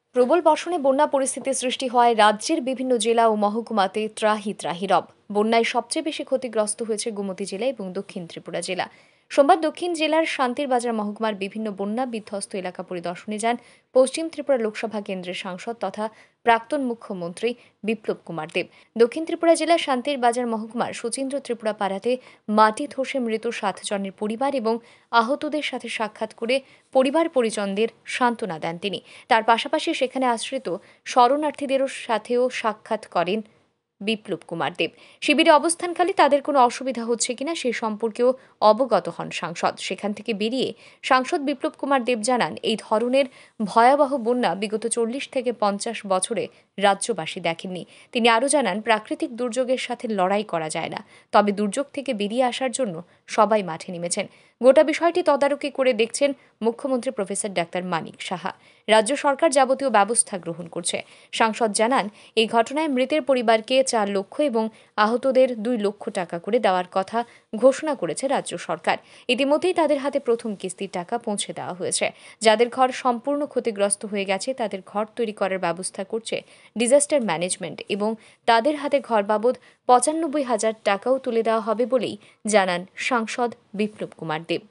প্রবল বর্ষণে বন্যা পরিস্থিতি সৃষ্টি হয় রাজ্যের বিভিন্ন জেলা ও মহকুমাতে ত্রাহি ত্রাহি রব। বন্যায় সবচেয়ে বেশি ক্ষতিগ্রস্ত হয়েছে গোমতী জেলা এবং দক্ষিণ ত্রিপুরা জেলা। সোমবার দক্ষিণ জেলার শান্তির বাজার মহকুমার বিভিন্ন বন্যা বিধ্বস্ত এলাকা পরিদর্শনে যান পশ্চিম ত্রিপুরা লোকসভা কেন্দ্রের সাংসদ তথা প্রাক্তন মুখ্যমন্ত্রী বিপ্লব কুমার দেব। দক্ষিণ ত্রিপুরা জেলার শান্তির বাজার মহকুমার সচিন্দ্র ত্রিপুরা পাড়াতে মাটি ধসে মৃত 7 জনের পরিবার এবং আহতদের সাথে সাক্ষাৎ করে পরিবার পরিজনদের সান্ত্বনা দেন তিনি। তার পাশাপাশি সেখানে আশ্রিত শরণার্থীদের সাথেও সাক্ষাৎ করেন বিপ্লব কুমার দেব। শিবিরে অবস্থানকালে তাদের কোনো অসুবিধা হচ্ছে কিনা সে সম্পর্কেও অবগত হন সাংসদ। সেখান থেকে বেরিয়ে সাংসদ বিপ্লব কুমার দেব জানান, এই ধরনের ভয়াবহ বন্যা বিগত 40 থেকে 50 বছরে রাজ্যবাসী দেখেননি। তিনি আরও জানান, প্রাকৃতিক দুর্যোগের সাথে লড়াই করা যায় না, তবে দুর্যোগ থেকে বেরিয়ে আসার জন্য সবাই মাঠে নেমেছেন। গোটা বিষয়টি তদারকি করে দেখছেন মুখ্যমন্ত্রী প্রফেসর ডাক্তার মানিক সাহা। রাজ্য সরকার যাবতীয় ব্যবস্থা গ্রহণ করছে। সাংসদ জানান, এই ঘটনায় মৃতের পরিবারকে 4 লক্ষ এবং আহতদের 2 লক্ষ টাকা করে দেওয়ার কথা ঘোষণা করেছে রাজ্য সরকার। ইতিমধ্যেই তাদের হাতে প্রথম কিস্তির টাকা পৌঁছে দেওয়া হয়েছে। যাদের ঘর সম্পূর্ণ ক্ষতিগ্রস্ত হয়ে গেছে তাদের ঘর তৈরি করার ব্যবস্থা করছে ডিজাস্টার ম্যানেজমেন্ট এবং তাদের হাতে ঘর বাবদ 95,000 টাকাও তুলে দেওয়া হবে বলেই জানান সাংসদ বিপ্লব কুমার দেব।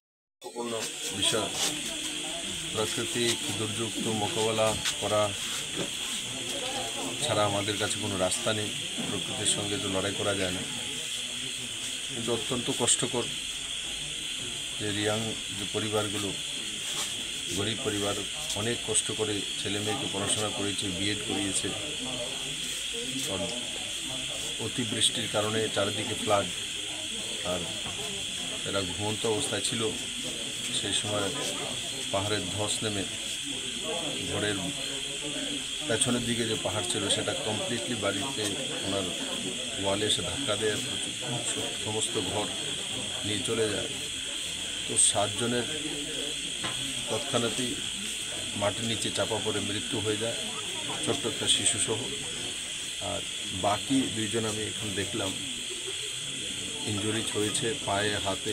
প্রাকৃতিক দুর্যোগ তো মোকাবেলা করা ছাড়া আমাদের কাছে কোনো রাস্তা নেই। প্রকৃতির সঙ্গে তো লড়াই করা যায় না, কিন্তু অত্যন্ত কষ্টকর যে রিয়াং যে পরিবারগুলো, গরিব পরিবার, অনেক কষ্ট করে ছেলে মেয়েকে পড়াশোনা করেছে, বিএড করিয়েছে। অতিবৃষ্টির কারণে চারিদিকে ফ্লাড, আর এরা ঘুমন্ত অবস্থায় ছিল। সেই সময় পাহাড়ের ধস নেমে ঘরের পেছনের দিকে যে পাহাড় ছিল সেটা কমপ্লিটলি বাড়িতে ওনার ওয়ালে এসে ধাক্কা দেয়, সমস্ত ঘর নিয়ে চলে যায়। তো 7 জনের তৎক্ষণাৎই মাটির নিচে চাপা পড়ে মৃত্যু হয়ে যায়, ছোট্ট একটা শিশুসহ। আর বাকি 2 জন আমি এখন দেখলাম ইনজুরিজ হয়েছে, পায়ে হাতে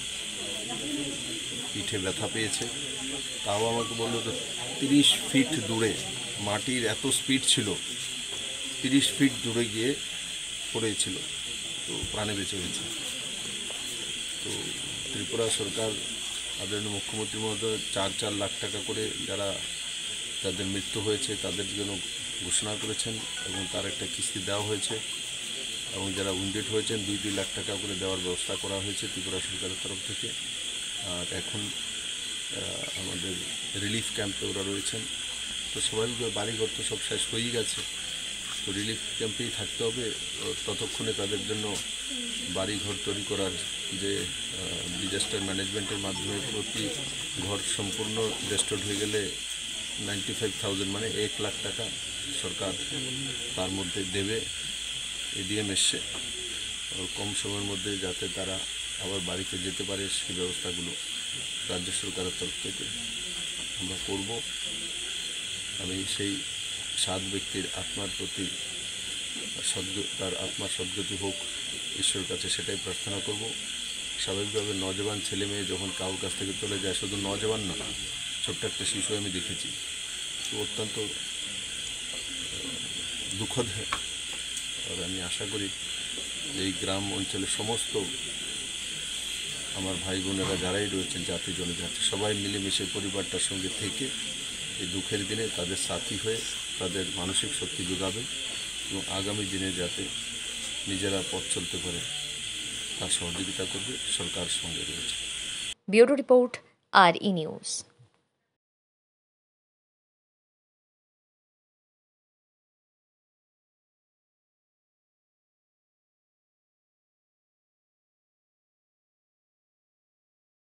পিঠে ব্যথা পেয়েছে। তাও আমাকে বললো তো 30 ফিট দূরে, মাটির এত স্পিড ছিল, 30 ফিট দূরে গিয়ে পড়েছিল, তো প্রাণে বেঁচে গেছে। তো ত্রিপুরা সরকার আদরণীয় মুখ্যমন্ত্রী মহোদয় 4 লাখ টাকা করে যাদের মৃত্যু হয়েছে তাদের জন্য ঘোষণা করেছেন এবং তার একটা কিস্তি দেওয়া হয়েছে, এবং যারা উইন্ডেড হয়েছেন 2 লাখ টাকা করে দেওয়ার ব্যবস্থা করা হয়েছে ত্রিপুরা সরকারের তরফ থেকে। আর এখন আমাদের রিলিফ ক্যাম্পে ওরা রয়েছেন। তো স্বাভাবিকভাবে বাড়িঘর তো সব শেষ হয়েই গেছে, তো রিলিফ ক্যাম্পেই থাকতে হবে। ততক্ষণে তাদের জন্য বাড়িঘর তৈরি করার যে ডিজাস্টার ম্যানেজমেন্টের মাধ্যমে প্রতি ঘর সম্পূর্ণ ডিস্ট্রয়েড হয়ে গেলে 95,000 মানে 1 লাখ টাকা সরকার তার মধ্যে দেবে। এডিএম এসছে, কম সময়ের মধ্যে যাতে তারা আবার বাড়িতে যেতে পারে সেই ব্যবস্থাগুলো রাজ্য সরকারের তরফ থেকে আমরা করব। আমি সেই 7 ব্যক্তির আত্মার প্রতি তার আত্মার সদ্গতি হোক ঈশ্বরের কাছে, সেটাই প্রার্থনা করব। স্বাভাবিকভাবে নজওয়ান ছেলে মেয়ে যখন কারোর কাছ থেকে চলে যায়, শুধু নজওয়ান না, ছোট্ট একটা শিশু আমি দেখেছি, তো অত্যন্ত দুঃখদ হয়। আর আমি আশা করি যে এই গ্রাম অঞ্চলের সমস্ত আমার ভাই বোনেরা যারাই রয়েছেন, জাতি জনজাতি, সবাই মিলেমিশে পরিবারটার সঙ্গে থেকে এই দুঃখের দিনে তাদের সাথী হয়ে তাদের মানসিক শক্তি যোগাবে এবং আগামী দিনে যাতে নিজেরা পথ চলতে পারে তার সহযোগিতা করবে। সরকার সঙ্গে রয়েছে। Bureau report, R E news.